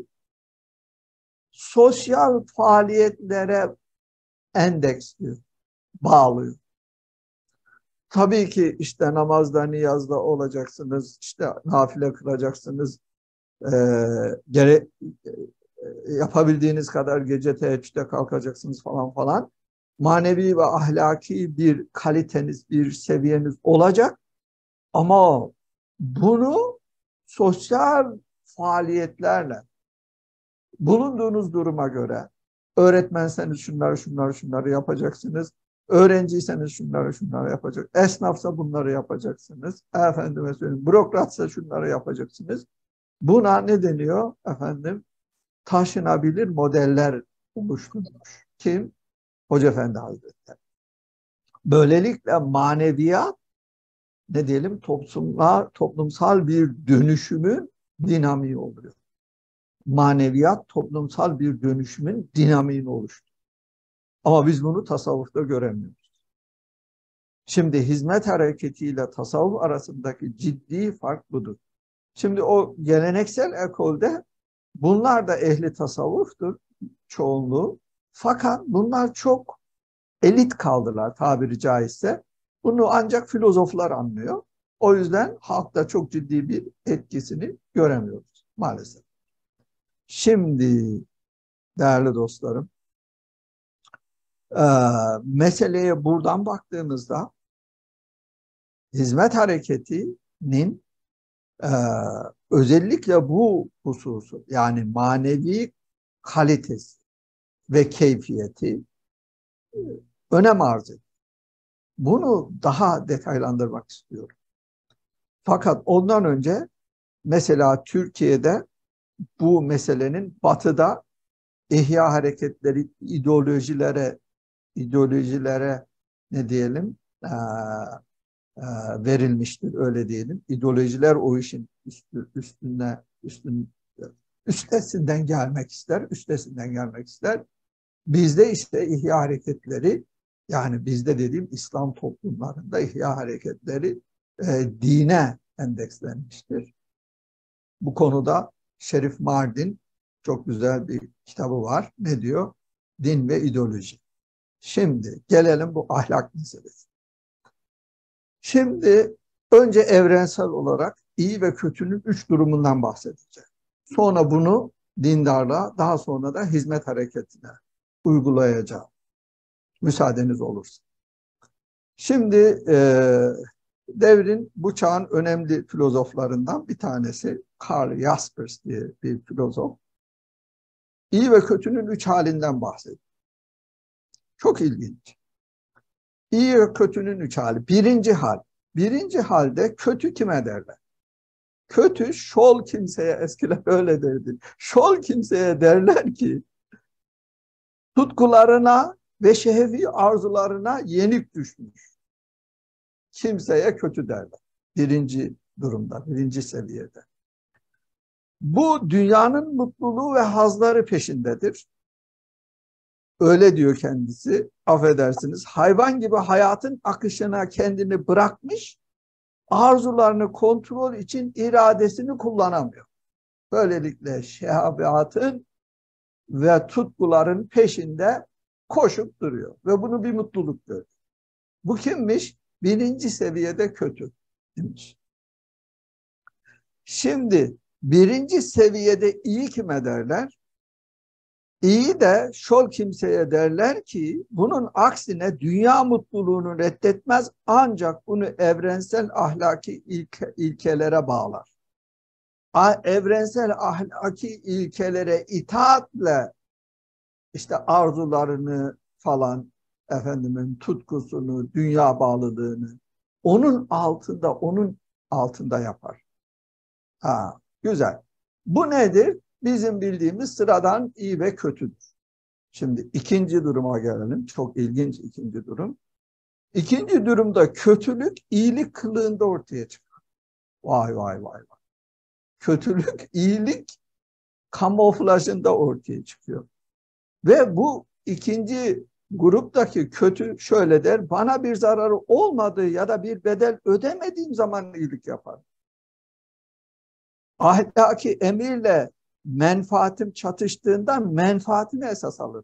sosyal faaliyetlere endeksliyor, bağlıyor. Tabii ki işte namazda, niyazda olacaksınız, işte nafile kılacaksınız, e, gere, yapabildiğiniz kadar gece teheccüde kalkacaksınız falan falan. Manevi ve ahlaki bir kaliteniz, bir seviyeniz olacak ama bunu sosyal faaliyetlerle, bulunduğunuz duruma göre, öğretmenseniz şunları yapacaksınız. Öğrenciyseniz şunları yapacak. Esnafsa bunları yapacaksınız. Efendime söyleyeyim, bürokratsa şunları yapacaksınız. Buna ne deniyor? Efendim, taşınabilir modeller oluşturmuş. Kim? Hoca Efendi Hazretleri. Böylelikle maneviyat, ne diyelim, toplumsal bir dönüşümün dinamiği oluyor. Maneviyat toplumsal bir dönüşümün dinamiğini oluşturuyor. Ama biz bunu tasavvufta göremiyoruz. Şimdi hizmet hareketiyle tasavvuf arasındaki ciddi fark budur. Şimdi o geleneksel ekolde bunlar da ehli tasavvuftur çoğunluğu. Fakat bunlar çok elit kaldılar tabiri caizse. Bunu ancak filozoflar anlıyor. O yüzden halkta çok ciddi bir etkisini göremiyoruz maalesef. Şimdi değerli dostlarım, meseleye buradan baktığımızda hizmet hareketinin e, özellikle bu hususu, yani manevi kalitesi ve keyfiyeti önem arz ediyor. Bunu daha detaylandırmak istiyorum. Fakat ondan önce mesela Türkiye'de bu meselenin batıda ihya hareketleri, ideolojilere ne diyelim, e, verilmiştir, öyle diyelim. İdeolojiler o işin üstesinden gelmek ister. Bizde işte ihya hareketleri, yani bizde dediğim İslam toplumlarında ihya hareketleri dine endekslenmiştir. Bu konuda Şerif Mardin çok güzel bir kitabı var. Ne diyor? Din ve ideoloji. Şimdi gelelim bu ahlak meselesi. Şimdi önce evrensel olarak iyi ve kötünün 3 durumundan bahsedeceğim. Sonra bunu dindarlığa, daha sonra da hizmet hareketine uygulayacağım. Müsaadeniz olursa. Şimdi devrin, bu çağın önemli filozoflarından bir tanesi Karl Jaspers diye bir filozof. İyi ve kötünün 3 halinden bahsediyor. Çok ilginç. İyi ve kötünün 3 hali. Birinci hal. Birinci halde kötü kime derler? Kötü şol kimseye, eskiler öyle derdi. Şol kimseye derler ki tutkularına ve şehvi arzularına yenik düşmüş kimseye kötü derler. Birinci durumda, birinci seviyede. Bu dünyanın mutluluğu ve hazları peşindedir. Öyle diyor kendisi, affedersiniz. Hayvan gibi hayatın akışına kendini bırakmış, arzularını kontrol için iradesini kullanamıyor. Böylelikle şehvatın ve tutkuların peşinde koşup duruyor ve bunu bir mutluluk görüyor. Bu kimmiş? Birinci seviyede kötü demiş. Şimdi birinci seviyede iyi kime derler? İyi de şol kimseye derler ki bunun aksine dünya mutluluğunu reddetmez, ancak bunu evrensel ahlaki ilkelere bağlar. Evrensel ahlaki ilkelere itaatle işte arzularını falan, efendimin tutkusunu, dünya bağlılığını onun altında yapar. Güzel. Bu nedir? Bizim bildiğimiz sıradan iyi ve kötüdür. Şimdi ikinci duruma gelelim. Çok ilginç ikinci durum. İkinci durumda kötülük iyilik kılığında ortaya çıkıyor. Vay vay vay vay. Kötülük iyilik kamuflajında ortaya çıkıyor. Ve bu ikinci gruptaki kötü şöyle der, bana bir zararı olmadığı ya da bir bedel ödemediğim zaman iyilik yapar. Ahlaki emirle menfaatim çatıştığında menfaatimi esas alır.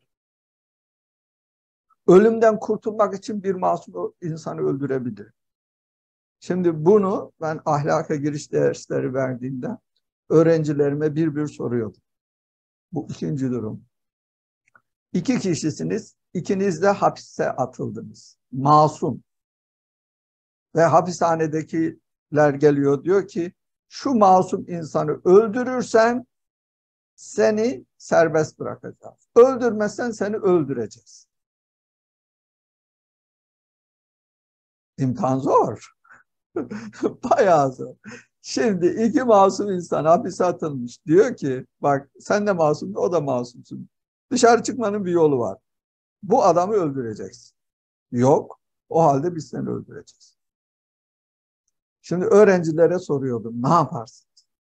Ölümden kurtulmak için bir masum insanı öldürebilir. Şimdi bunu ben ahlaka giriş dersleri verdiğimde öğrencilerime bir bir soruyordum. Bu ikinci durum. İki kişisiniz, ikiniz de hapse atıldınız. Masum. Ve hapishanedekiler geliyor diyor ki şu masum insanı öldürürsen seni serbest bırakacağız. Öldürmezsen seni öldüreceğiz. İmtihan zor. Bayağı zor. Şimdi iki masum insan hapise atılmış. Diyor ki bak sen de masumsun o da masumsun. Dışarı çıkmanın bir yolu var. Bu adamı öldüreceksin. Yok. O halde biz seni öldüreceğiz. Şimdi öğrencilere soruyordum. Ne yaparsın?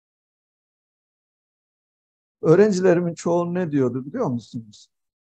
Öğrencilerimin çoğu ne diyordu biliyor musunuz?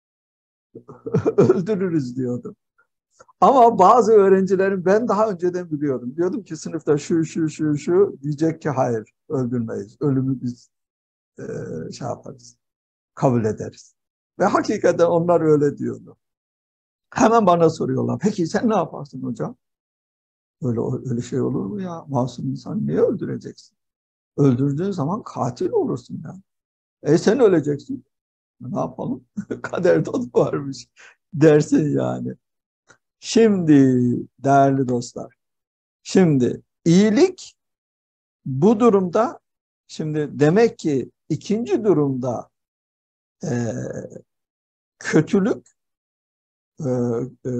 Öldürürüz diyordu. Ama bazı öğrencilerim ben daha önceden biliyordum. Diyordum ki sınıfta şu diyecek ki hayır öldürmeyiz. Ölümü biz şey yaparız. Kabul ederiz. Ve hakikaten onlar öyle diyordu. Hemen bana soruyorlar. Peki sen ne yaparsın hocam? Öyle şey olur mu ya? Masum insan niye öldüreceksin? Öldürdüğün zaman katil olursun ya. Sen öleceksin. Ne yapalım? Kaderde o da varmış dersin yani. Şimdi değerli dostlar. Şimdi iyilik bu durumda şimdi demek ki ikinci durumda e, kötülük e, e,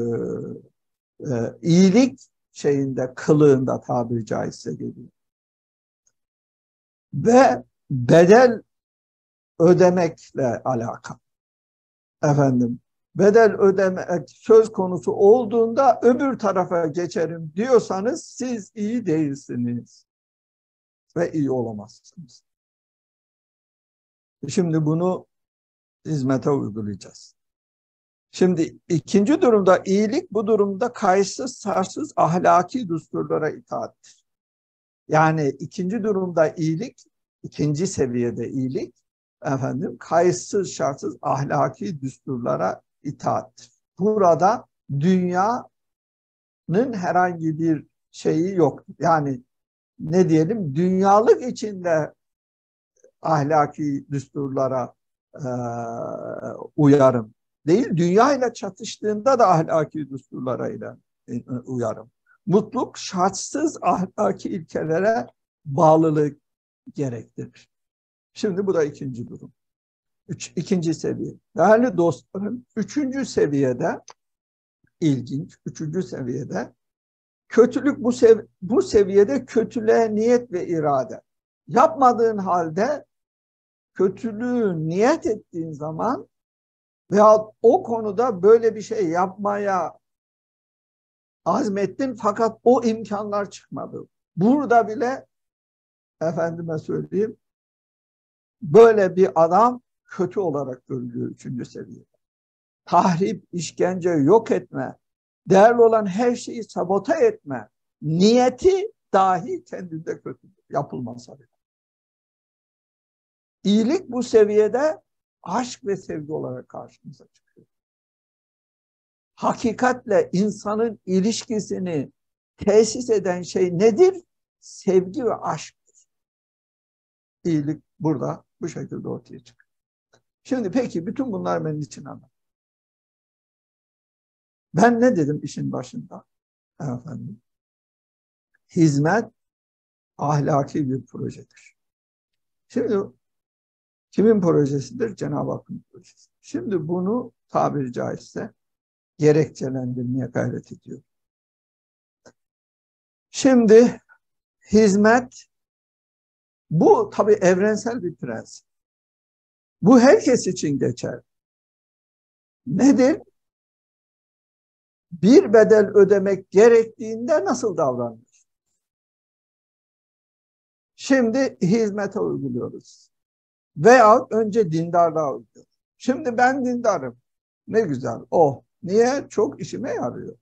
iyilik şeyinde kılığında tabiri caizse geliyor. Ve bedel ödemekle alakalı. Efendim bedel ödemek söz konusu olduğunda öbür tarafa geçerim diyorsanız siz iyi değilsiniz ve iyi olamazsınız. Şimdi bunu hizmete uygulayacağız. Şimdi ikinci durumda iyilik bu durumda kayıtsız şartsız ahlaki düsturlara itaattir. Yani ikinci durumda iyilik, ikinci seviyede iyilik efendim kayıtsız şartsız ahlaki düsturlara itaattir. Burada dünyanın herhangi bir şeyi yok. Yani ne diyelim dünyalık içinde ahlaki düsturlara uyarım. Değil, dünya ile çatıştığında da ahlaki düsturlara uyarım. Mutluluk şartsız ahlaki ilkelere bağlılık gerektirir. Şimdi bu da ikinci durum. İkinci seviye. Değerli dostlarım, üçüncü seviyede kötülük bu seviyede kötülüğe niyet ve irade. Yapmadığın halde kötülüğü niyet ettiğin zaman veya o konuda böyle bir şey yapmaya azmettin fakat o imkanlar çıkmadı. Burada bile efendime söyleyeyim böyle bir adam kötü olarak görülüyor üçüncü seviyede. Tahrip, işkence, yok etme, değerli olan her şeyi sabote etme, niyeti dahi kendinde kötüdür. Yapılmasa bile. İyilik bu seviyede aşk ve sevgi olarak karşımıza çıkıyor. Hakikatle insanın ilişkisini tesis eden şey nedir? Sevgi ve aşktır. İyilik burada bu şekilde ortaya çıkıyor. Şimdi peki bütün bunlar benim için anlat. Ben ne dedim işin başında? Efendim, hizmet ahlaki bir projedir. Şimdi kimin projesidir? Cenab-ı Hakk'ın projesi. Şimdi bunu tabiri caizse gerekçelendirmeye gayret ediyor. Şimdi hizmet bu tabii evrensel bir prensip. Bu herkes için geçer. Nedir? Bir bedel ödemek gerektiğinde nasıl davranıyoruz? Şimdi hizmete uyguluyoruz. Veya önce dindarlığa uyguluyoruz. Şimdi ben dindarım. Ne güzel. Oh. Niye? Çok işime yarıyor.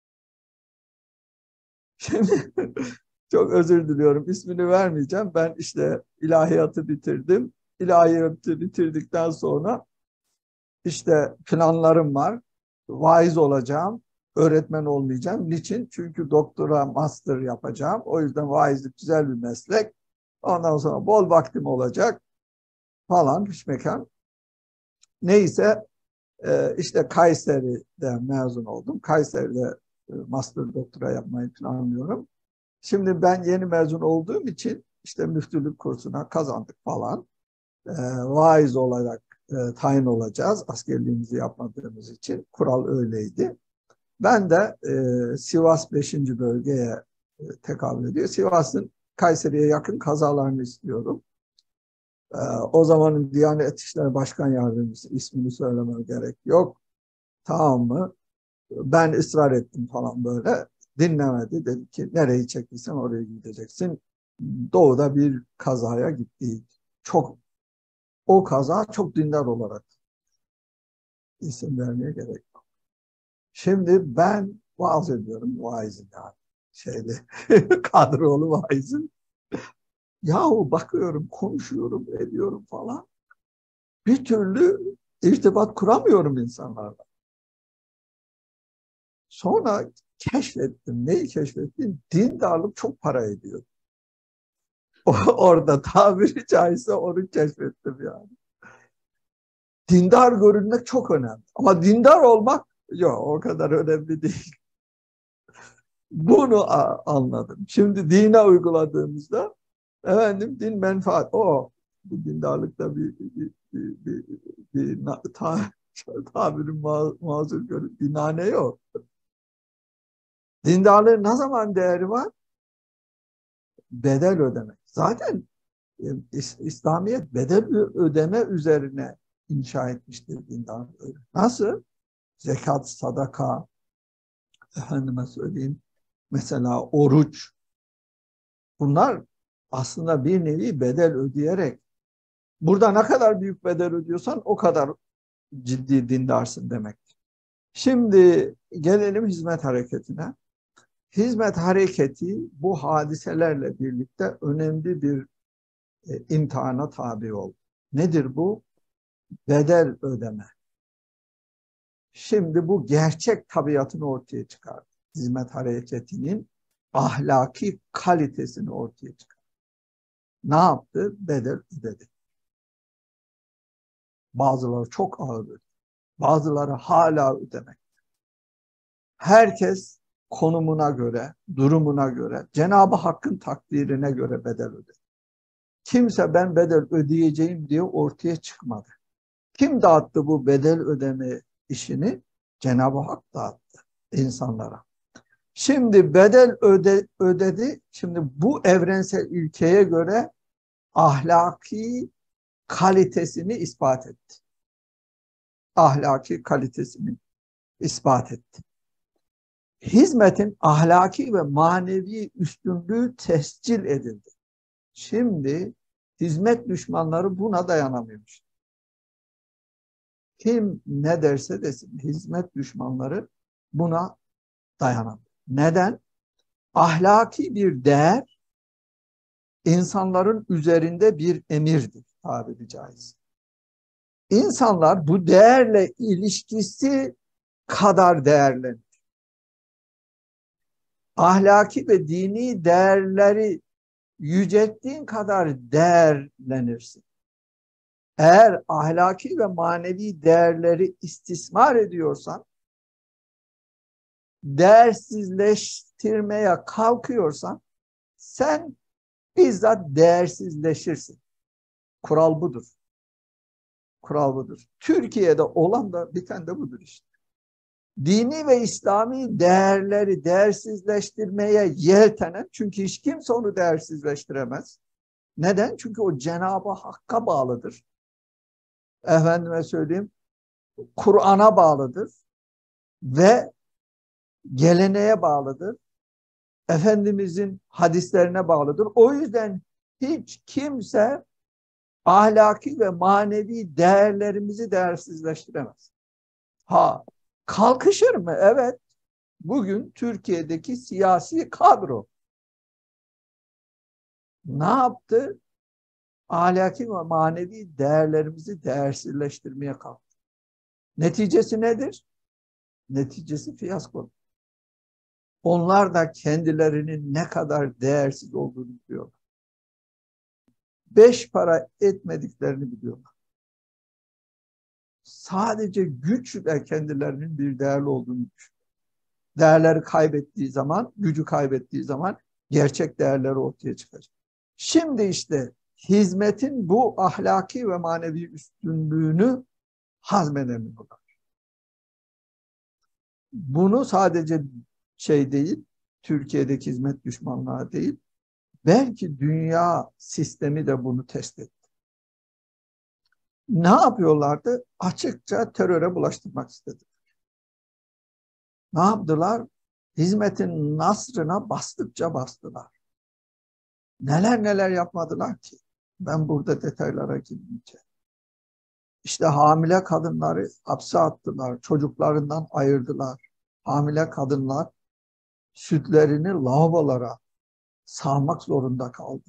Şimdi çok özür diliyorum. İsmini vermeyeceğim. Ben işte ilahiyatı bitirdim. İlahiyatı bitirdikten sonra işte planlarım var. Vaiz olacağım. Öğretmen olmayacağım. Niçin? Çünkü doktora, master yapacağım. O yüzden vaizlik güzel bir meslek. Ondan sonra bol vaktim olacak falan mekan. Neyse işte Kayseri'de mezun oldum. Kayseri'de master doktora yapmayı planlıyorum. Şimdi ben yeni mezun olduğum için işte müftülük kursuna kazandık falan. Vaiz olarak tayin olacağız. Askerliğimizi yapmadığımız için. Kural öyleydi. Ben de Sivas 5. bölgeye tekabül ediyor. Sivas'ın Kayseri'ye yakın kazalarını istiyorum. O zamanın Diyanet İşleri Başkan Yardımcısı, ismini söylememe gerek yok. Tamam mı? Ben ısrar ettim falan böyle. Dinlemedi. Dedi ki nereyi çektiysen oraya gideceksin. Doğuda bir kazaya gitti. Çok o kaza çok dindar olarak, isim vermeye gerek yok. Şimdi ben vaaz ediyorum, vaizim yani. Şeyde kadrolu vaizim. Yahu bakıyorum, konuşuyorum, ediyorum falan. Bir türlü irtibat kuramıyorum insanlarla. Sonra keşfettim. Neyi keşfettim? Dindarlık çok para ediyor. Orada tabiri caizse onu keşfettim yani. Dindar görünmek çok önemli. Ama dindar olmak yok, o kadar önemli değil. Bunu anladım. Şimdi dine uyguladığımızda efendim din menfaat. Bu dindarlıkta tabirin mazur görüp bir nane yok. Dindarlığın ne zaman değeri var? Bedel ödemek. Zaten İslamiyet bedel ödeme üzerine inşa etmiştir dindarlığı. Nasıl? Zekat, sadaka, efendime söyleyeyim, mesela oruç. Bunlar aslında bir nevi bedel ödeyerek, burada ne kadar büyük bedel ödüyorsan o kadar ciddi dindarsın demek. Şimdi gelelim hizmet hareketine. Hizmet hareketi bu hadiselerle birlikte önemli bir imtihana tabi oldu. Nedir bu? Bedel ödeme. Şimdi bu gerçek tabiatını ortaya çıkardı. Hizmet hareketinin ahlaki kalitesini ortaya çıkardı. Ne yaptı? Bedel ödedi. Bazıları çok ağır ödedi. Bazıları hala ödemek. Herkes konumuna göre, durumuna göre, Cenab-ı Hakk'ın takdirine göre bedel ödedi. Kimse ben bedel ödeyeceğim diye ortaya çıkmadı. Kim dağıttı bu bedel ödeme işini? Cenab-ı Hak dağıttı insanlara. Şimdi bedel ödedi. Şimdi bu evrensel ilkeye göre ahlaki kalitesini ispat etti. Ahlaki kalitesini ispat etti. Hizmetin ahlaki ve manevi üstünlüğü tescil edildi. Şimdi hizmet düşmanları buna dayanamıyormuş. Kim ne derse desin hizmet düşmanları buna dayanamıyor. Neden? Ahlaki bir değer insanların üzerinde bir emirdir tabiri caizse. İnsanlar bu değerle ilişkisi kadar değerlenir. Ahlaki ve dini değerleri yücelttiğin kadar değerlenirsin. Eğer ahlaki ve manevi değerleri istismar ediyorsan, değersizleştirmeye kalkıyorsan, sen bizzat değersizleşirsin. Kural budur. Kural budur. Türkiye'de olan da biten de budur işte. Dini ve İslami değerleri değersizleştirmeye yeltenen, çünkü hiç kimse onu değersizleştiremez. Neden? Çünkü o Cenab-ı Hakk'a bağlıdır. Efendime söyleyeyim, Kur'an'a bağlıdır ve geleneğe bağlıdır. Efendimizin hadislerine bağlıdır. O yüzden hiç kimse ahlaki ve manevi değerlerimizi değersizleştiremez. Ha, kalkışır mı? Evet. Bugün Türkiye'deki siyasi kadro ne yaptı? Ahlaki ve manevi değerlerimizi değersizleştirmeye kalktı. Neticesi nedir? Neticesi fiyasko. Onlar da kendilerinin ne kadar değersiz olduğunu biliyorlar. Beş para etmediklerini biliyorlar. Sadece güçle kendilerinin bir değerli olduğunu düşünüyorlar. Değerleri kaybettiği zaman, gücü kaybettiği zaman gerçek değerleri ortaya çıkacak. Şimdi işte hizmetin bu ahlaki ve manevi üstünlüğünü hazmedemiyorlar. Bunu sadece değil, Türkiye'deki hizmet düşmanlığı değil, belki dünya sistemi de bunu test etti. Ne yapıyorlardı? Açıkça teröre bulaştırmak istediler. Ne yaptılar? Hizmetin nasrına bastıkça bastılar. Neler neler yapmadılar ki? Ben burada detaylara girmeyeceğim. İşte hamile kadınları hapse attılar, çocuklarından ayırdılar. Hamile kadınlar sütlerini lavabolara sağmak zorunda kaldı.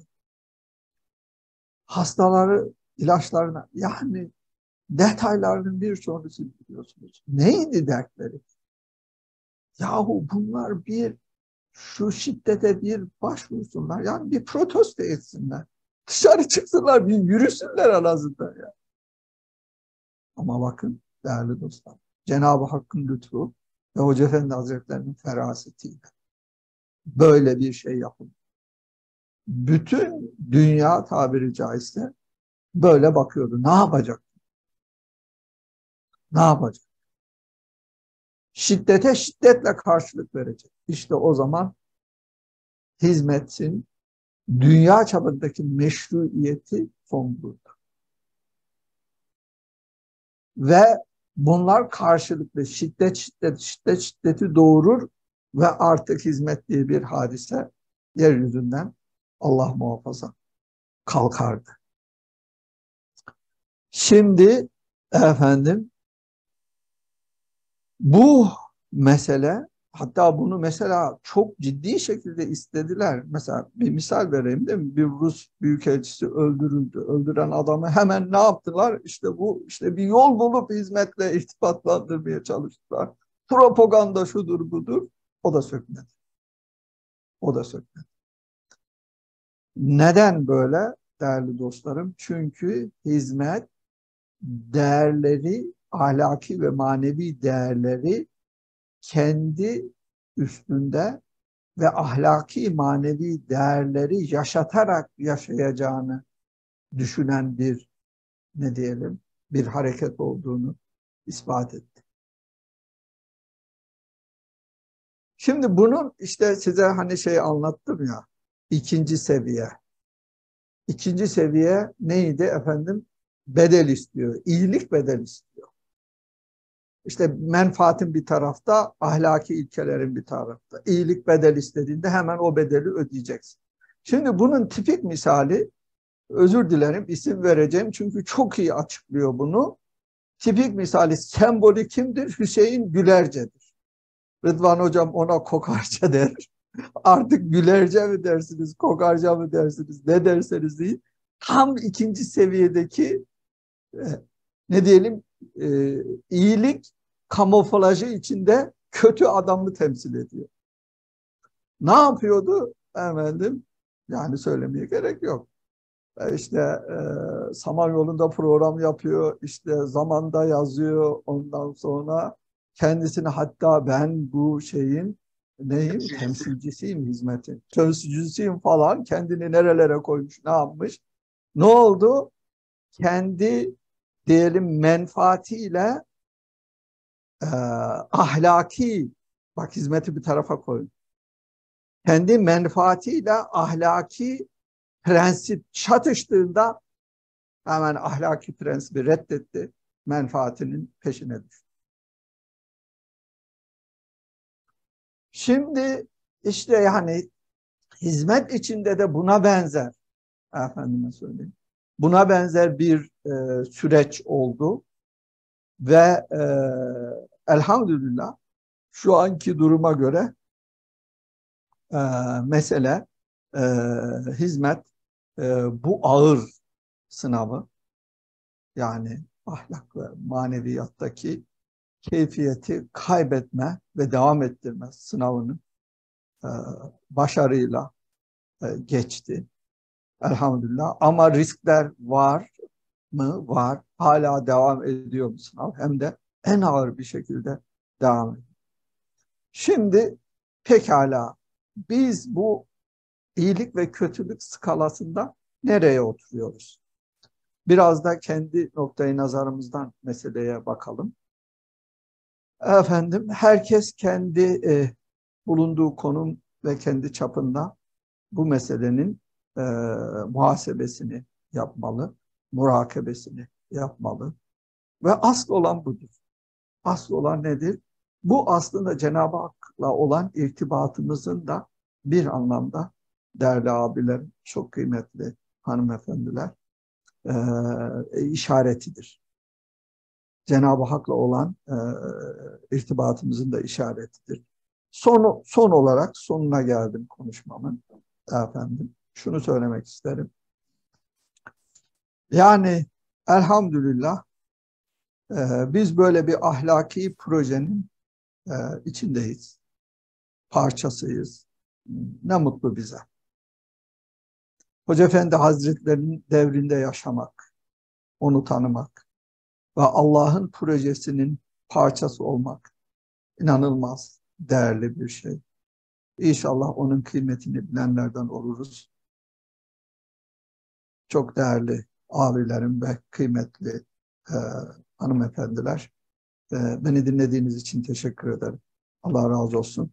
Hastaları ilaçlarına, yani detaylarının birçoğunu siz biliyorsunuz. Neydi dertleri? Yahu bunlar şu şiddete bir başvursunlar. Yani bir protesto etsinler. Dışarı çıksınlar, bir yürüsünler en azından ya. Ama bakın değerli dostlar, Cenab-ı Hakk'ın lütfu ve Hoca Efendi Hazretleri'nin ferasetiyle böyle bir şey yapıldı. Bütün dünya tabiri caizse böyle bakıyordu. Ne yapacak? Ne yapacak? Şiddete şiddetle karşılık verecek. İşte o zaman hizmetin dünya çapındaki meşruiyeti son buldu. Ve bunlar karşılıklı şiddeti doğurur ve artık hizmet diye bir hadise yeryüzünden Allah muhafaza kalkardı. Şimdi efendim bu mesele, hatta bunu mesela çok ciddi şekilde istediler. Mesela bir misal vereyim değil mi? Bir Rus büyükelçisi öldürüldü. Öldüren adamı hemen ne yaptılar? İşte bir yol bulup hizmetle irtibatlandırmaya çalıştılar. Propaganda şudur budur. O da sökmedi. O da sökmedi. Neden böyle değerli dostlarım? Çünkü hizmet değerleri, ahlaki ve manevi değerleri kendi üstünde ve ahlaki manevi değerleri yaşatarak yaşayacağını düşünen bir hareket olduğunu ispat etti. Şimdi bunun işte size anlattım ya, ikinci seviye. İkinci seviye neydi efendim? Bedel istiyor, iyilik bedel istiyor. İşte menfaatin bir tarafta, ahlaki ilkelerin bir tarafta. İyilik bedel istediğinde hemen o bedeli ödeyeceksin. Şimdi bunun tipik misali, özür dilerim isim vereceğim çünkü çok iyi açıklıyor bunu. Tipik misali, sembolü kimdir? Hüseyin Gülerce'dir. Rıdvan hocam ona kokarca der. Artık Gülerce mi dersiniz, kokarca mı dersiniz, ne derseniz deyin. Tam ikinci seviyedeki e, ne diyelim iyilik kamuflajı içinde kötü adamı temsil ediyor. Ne yapıyordu? Efendim, yani söylemeye gerek yok. İşte Samanyolu'nda program yapıyor, işte zamanda yazıyor, ondan sonra kendisini, hatta ben bu şeyin temsilcisiyim, hizmetin temsilcisiyim falan, kendini nerelere koymuş, ne yapmış, ne oldu? Kendi diyelim menfaatiyle e, ahlaki, bak hizmeti bir tarafa koy, kendi menfaatiyle ahlaki prensip çatıştığında hemen ahlaki prensibi reddetti. menfaatinin peşine düştü. Şimdi işte yani hizmet içinde de buna benzer, efendime söyleyeyim, buna benzer bir süreç oldu ve elhamdülillah şu anki duruma göre e, mesele e, hizmet bu ağır sınavı, yani ahlak ve maneviyattaki keyfiyeti kaybetme ve devam ettirme sınavını e, başarıyla geçti. Elhamdülillah. Ama riskler var mı? Var. Hala devam ediyor bu sınav. Hem de en ağır bir şekilde devam ediyor. Şimdi pekala biz bu iyilik ve kötülük skalasında nereye oturuyoruz? Biraz da kendi noktayı nazarımızdan meseleye bakalım. Efendim, herkes kendi bulunduğu konum ve kendi çapında bu meselenin e, muhasebesini yapmalı, murakabesini yapmalı. Ve asıl olan budur. Asıl olan nedir? Bu aslında Cenab-ı Hak'la olan irtibatımızın da bir anlamda, değerli abiler, çok kıymetli hanımefendiler, işaretidir. Cenab-ı Hak'la olan irtibatımızın da işaretidir. Son olarak sonuna geldim konuşmamın. Efendim, şunu söylemek isterim. Yani elhamdülillah biz böyle bir ahlaki projenin içindeyiz, parçasıyız. Ne mutlu bize. Hoca Efendi Hazretleri'nin devrinde yaşamak, onu tanımak ve Allah'ın projesinin parçası olmak inanılmaz değerli bir şey. İnşallah onun kıymetini bilenlerden oluruz. Çok değerli abilerim ve kıymetli e, hanımefendiler. Beni dinlediğiniz için teşekkür ederim. Allah razı olsun.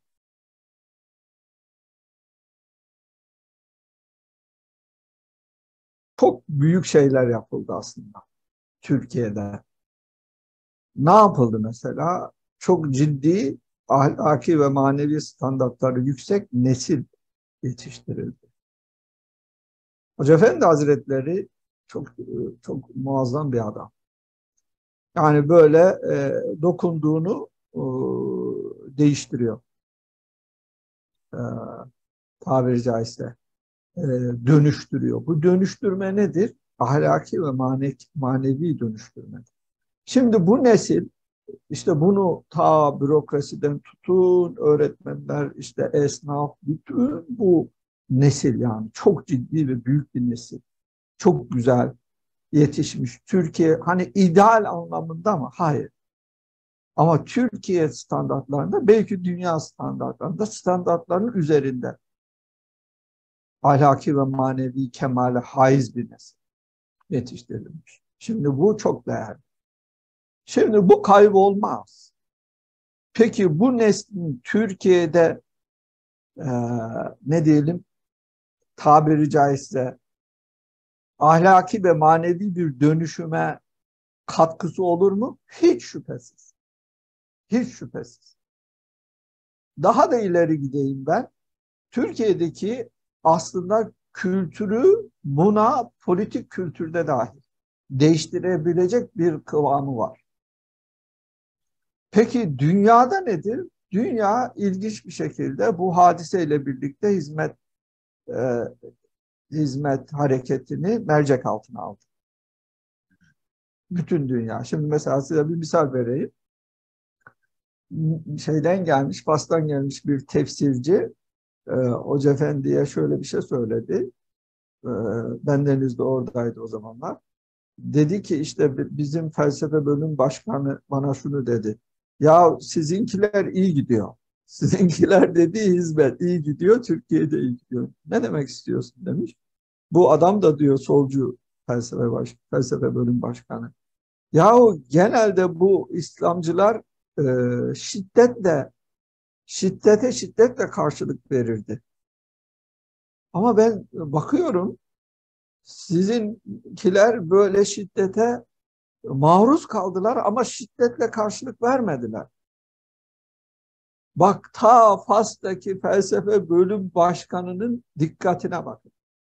Çok büyük şeyler yapıldı aslında Türkiye'de. Ne yapıldı mesela? Çok ciddi ahlaki ve manevi standartları yüksek nesil yetiştirildi. Hoca Efendi Hazretleri çok muazzam bir adam. Yani böyle dokunduğunu değiştiriyor. E, Tabiri caizse e, dönüştürüyor. Bu dönüştürme nedir? Ahlaki ve manevi dönüştürme. Şimdi bu nesil işte bunu ta bürokrasiden tutun, öğretmenler, işte esnaf, bütün bu nesil, yani çok ciddi ve büyük bir nesil. Çok güzel yetişmiş. Türkiye hani ideal anlamında mı? Hayır. Ama Türkiye standartlarında, belki dünya standartlarında, standartların üzerinde ahlaki ve manevi kemale haiz bir nesil yetiştirilmiş. Şimdi bu çok değerli. Şimdi bu kaybolmaz. Peki bu neslin Türkiye'de e, ne diyelim, tabiri caizse ahlaki ve manevi bir dönüşüme katkısı olur mu? Hiç şüphesiz. Hiç şüphesiz. Daha da ileri gideyim ben. Türkiye'deki aslında kültürü buna politik kültürde dahil değiştirebilecek bir kıvamı var. Peki dünyada nedir? Dünya ilginç bir şekilde bu hadiseyle birlikte e, hizmet hareketini mercek altına aldı. Bütün dünya. Şimdi mesela size bir misal vereyim. Şeyden gelmiş, Fas'tan gelmiş bir tefsirci Hoca Efendi'ye şöyle bir şey söyledi. E, Bendeniz de oradaydı o zamanlar. Dedi ki işte bizim felsefe bölüm başkanı bana şunu dedi. Ya sizinkiler iyi gidiyor. Sizinkiler dediği hizmet iyi gidiyor, Türkiye'de iyi gidiyor. Ne demek istiyorsun demiş. Bu adam da diyor solcu felsefe bölüm başkanı. Yahu genelde bu İslamcılar şiddetle karşılık verirdi. Ama ben bakıyorum sizinkiler böyle şiddete Maruz kaldılar ama şiddetle karşılık vermediler. Bak ta Fas'taki felsefe bölüm başkanının dikkatine bakın.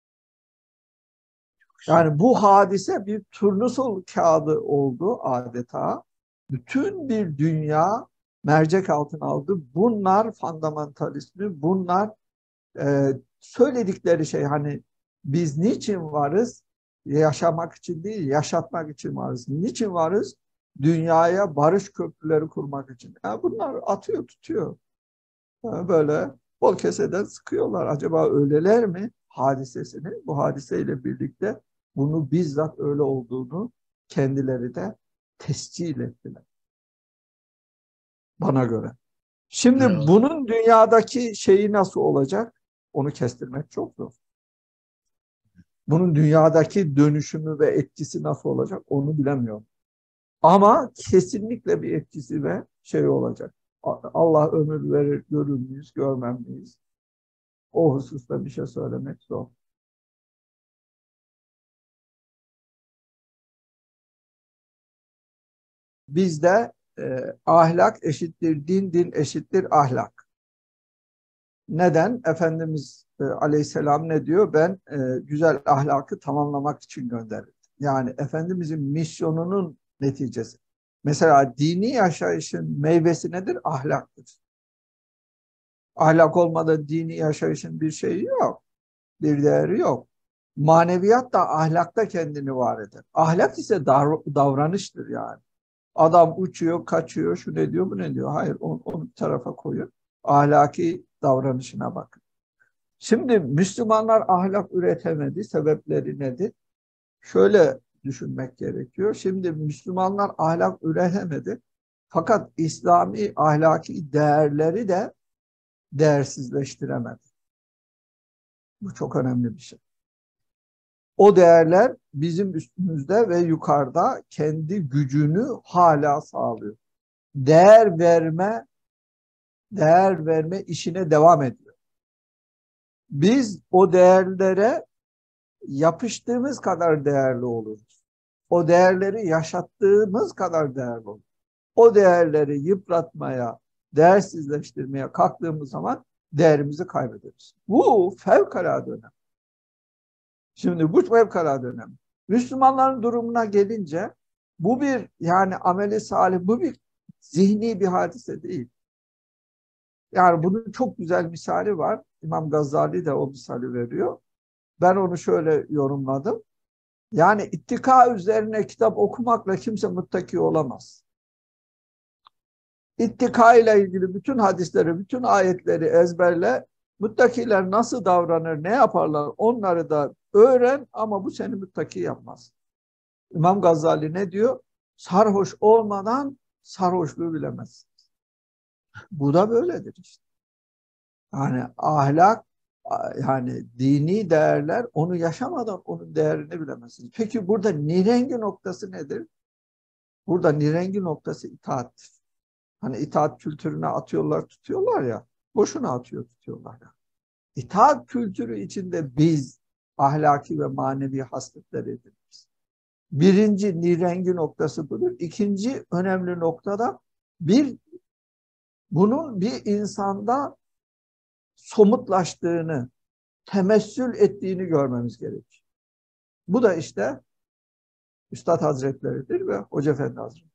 Yani bu hadise bir turnusol kağıdı oldu adeta. Bütün bir dünya mercek altına aldı. Bunlar fundamentalizmi, bunlar söyledikleri şey hani biz niçin varız? Yaşamak için değil, yaşatmak için varız. Niçin varız? Dünyaya barış köprüleri kurmak için. Yani bunlar atıyor, tutuyor. Yani böyle bol keseden sıkıyorlar. Acaba öyleler mi hadisesini? Bu hadiseyle birlikte bunu bizzat öyle olduğunu kendileri de tescil ettiler. Bana göre. Şimdi Evet. bunun dünyadaki şeyi nasıl olacak? Onu kestirmek çok zor. Bunun dünyadaki dönüşümü ve etkisi nasıl olacak onu bilemiyorum. Ama kesinlikle bir etkisi ve şey olacak. Allah ömür verir, görür müyüz, görmem miyiz? O hususta bir şey söylemek zor. Bizde ahlak eşittir din, din eşittir ahlak. Neden? Efendimiz Aleyhisselam ne diyor? Ben güzel ahlakı tamamlamak için gönderildim. Yani Efendimizin misyonunun neticesi. Mesela dini yaşayışın meyvesi nedir? Ahlaktır. Ahlak olmadan dini yaşayışın bir şeyi yok. Bir değeri yok. Maneviyat da ahlakta kendini var eder. Ahlak ise davranıştır yani. Adam uçuyor, kaçıyor, şu ne diyor, bu ne diyor. Hayır, onu bir tarafa koyun. Ahlaki davranışına bakın. Şimdi Müslümanlar ahlak üretemedi. Sebepleri nedir? Şöyle düşünmek gerekiyor. Şimdi Müslümanlar ahlak üretemedi. Fakat İslami ahlaki değerleri de değersizleştiremedi. Bu çok önemli bir şey. O değerler bizim üstümüzde ve yukarıda kendi gücünü hala sağlıyor. Değer verme işine devam ediyor. Biz o değerlere yapıştığımız kadar değerli oluruz. O değerleri yaşattığımız kadar değerli oluruz. O değerleri yıpratmaya, değersizleştirmeye kalktığımız zaman değerimizi kaybederiz. Bu fevkalade önemli. Şimdi bu fevkalade önemli. Müslümanların durumuna gelince bu bir yani ameli salih, bu bir zihni bir hadise değil. Yani bunun çok güzel misali var. İmam Gazali de o misali veriyor. Ben onu şöyle yorumladım. Yani ittika üzerine kitap okumakla kimse muttaki olamaz. İttika ile ilgili bütün hadisleri, bütün ayetleri ezberle. Muttakiler nasıl davranır, ne yaparlar onları da öğren ama bu seni muttaki yapmaz. İmam Gazali ne diyor? Sarhoş olmadan sarhoşluğu bilemez. Bu da böyledir işte. Yani ahlak, yani dini değerler, onu yaşamadan onun değerini bilemezsiniz. Peki burada nirengi noktası nedir? Burada nirengi noktası itaattir. Hani itaat kültürüne atıyorlar, tutuyorlar ya. Boşuna atıyor, tutuyorlar ya. İtaat kültürü içinde biz ahlaki ve manevi hasletler ediniriz. Birinci nirengi noktası budur. İkinci önemli noktada bunun bir insanda somutlaştığını, temessül ettiğini görmemiz gerekir. Bu da işte Üstad Hazretleri'dir ve Hoca Efendi Hazretleri.